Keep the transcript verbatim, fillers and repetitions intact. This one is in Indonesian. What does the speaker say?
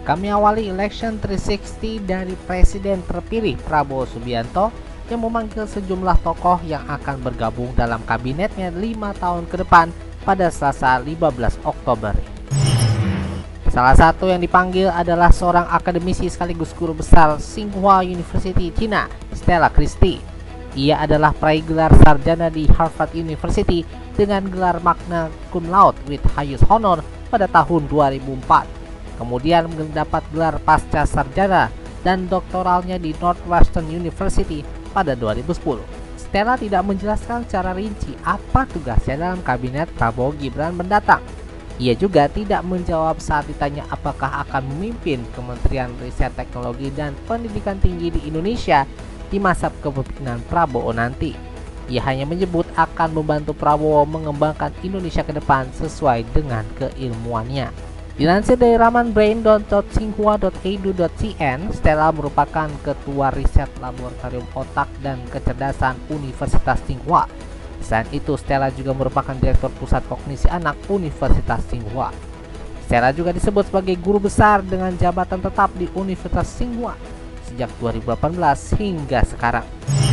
Kami awali Election tiga enam nol dari Presiden terpilih Prabowo Subianto yang memanggil sejumlah tokoh yang akan bergabung dalam kabinetnya lima tahun ke depan pada Selasa lima belas Oktober. Salah satu yang dipanggil adalah seorang akademisi sekaligus guru besar Tsinghua University Cina, Stella Christie. Ia adalah peraih gelar sarjana di Harvard University dengan gelar magna cum laude with highest honor pada tahun dua ribu empat. Kemudian mendapat gelar pasca sarjana dan doktoralnya di Northwestern University pada dua ribu sepuluh. Stella tidak menjelaskan secara rinci apa tugasnya dalam kabinet Prabowo Gibran mendatang. Ia juga tidak menjawab saat ditanya apakah akan memimpin Kementerian Riset Teknologi dan Pendidikan Tinggi di Indonesia di masa kepemimpinan Prabowo nanti. Ia hanya menyebut akan membantu Prabowo mengembangkan Indonesia ke depan sesuai dengan keilmuannya. Dilansir dari laman brain dot tsinghua dot e d u dot c n, Stella merupakan Ketua Riset Laboratorium Otak dan Kecerdasan Universitas Tsinghua. Selain itu, Stella juga merupakan Direktur Pusat Kognisi Anak Universitas Tsinghua. Stella juga disebut sebagai guru besar dengan jabatan tetap di Universitas Tsinghua sejak dua ribu delapan belas hingga sekarang.